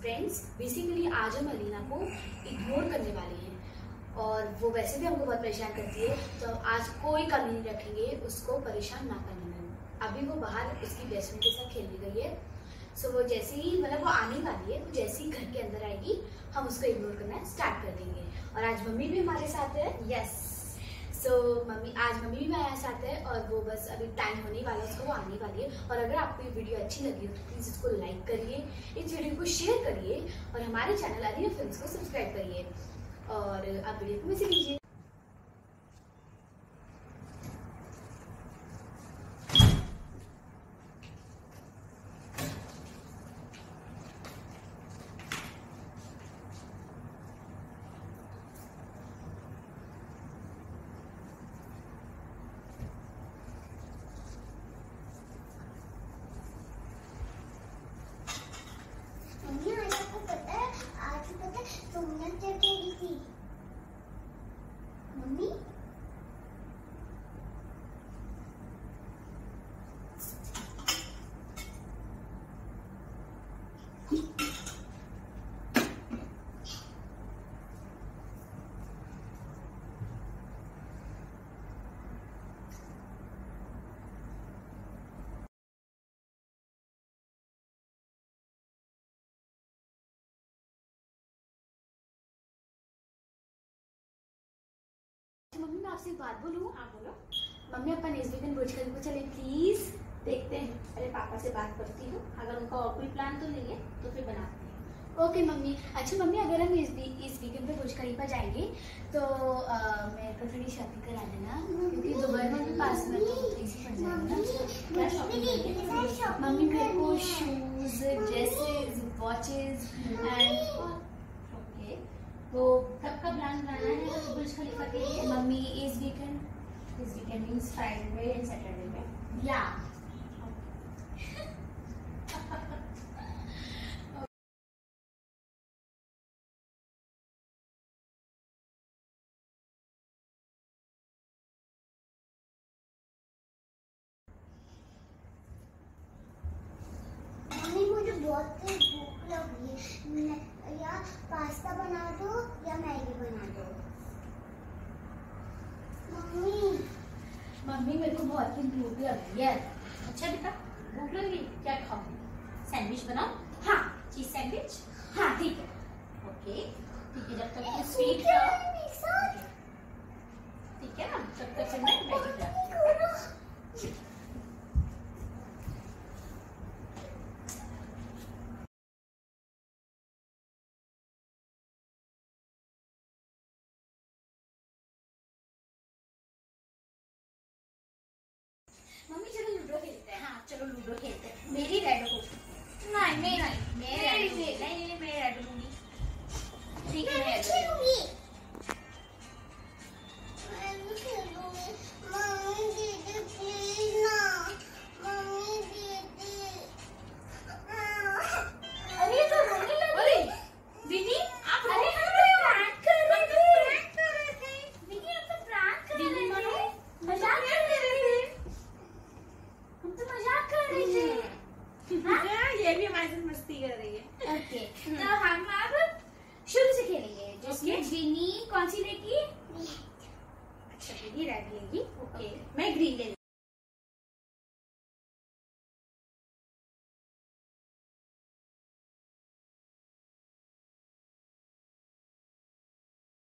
Friends basically आज हम अलीना को इग्नोर करने वाले हैं और वो वैसे भी हमको बहुत परेशान करती है, तो आज कोई कमी नहीं रखेंगे उसको परेशान ना करने में। अभी वो बाहर उसकी बेस्ट फ्रेंड के साथ खेलने गई है, सो वो जैसे ही वो आने वाली है, वो जैसे ही घर के अंदर आएगी हम उसको इग्नोर करना स्टार्ट कर देंगे। और आज मम्मी भी हमारे साथ है। यस, सो आज मम्मी भी हमारे साथ है और वो बस अभी टाइम होने वाला है उसको, वो आने वाली है। और अगर आपको ये वीडियो अच्छी लगी तो प्लीज़ इसको लाइक करिए, इस वीडियो को शेयर करिए और हमारे चैनल अलीना फिल्म्स को सब्सक्राइब करिए और आप वीडियो को मुझसे लीजिए। तुमने क्या करी थी मम्मी? मम्मी मैं आपसे एक बात बोलूँ? आप बोलो। मम्मी अपन इस वीकेंड बुर्ज खलीफा चले प्लीज? देखते हैं, अरे पापा से बात करती हूँ, अगर उनका और कोई प्लान तो नहीं है तो फिर बनाते हैं। Okay mummy. अच्छा मम्मी, अगर हम इस वीकेंड पे बुर्ज खलीफा जाएंगे तो मेरे को थोड़ी शॉपिंग करा देना, क्योंकि दुबई में भी पास में तो इजी पड़ जाएगा ना। मम्मी मेरे को शूज, ड्रेसेस, वॉचेस एंड वो कब का प्लान बनाना है बुर्ज खलीफा के लिए? मम्मी इस weekend means Friday and Saturday में। या मम्मी मुझे बहुत भूख लगी है, या पास्ता बना दो या मैगी बना दो। मम्मी मेरे को बहुत ही भूख लगी है। अच्छा बेटा भूख लगी, क्या खाओ? सैंडविच बनाओ? हाँ, चीज सैंडविच। हाँ ठीक है, ओके ठीक है। जब तक स्वीट ठीक है ना, तब तक मैं मैगी बनाती हूँ। मम्मी चलो लूडो खेलते हैं। हाँ चलो लूडो खेलते हैं। मेरी रेड हो। नहीं मेरा नहीं, नहीं मैं रेड लूंगी। ठीक है मैं खेलूंगी। मैं खेलूंगी। मम्मी दीदी प्लीज ना, मम्मी दीदी। अरे तो रोने लगी विनी, आप अरे हम तो प्रैंक कर रहे थे विनी, हम तो प्रैंक कर रहे थे, मजाक कर रहे थे, हम तो मजाक कर रहे थे। हाँ ये भी हमारे साथ मस्ती कर रही है। ओके तो हम अब शुरू से खेलेंगे, जिसमें विनी कौन सी लेगी? अच्छा विनी रेड लेगी, ओके मैं ग्रीन ले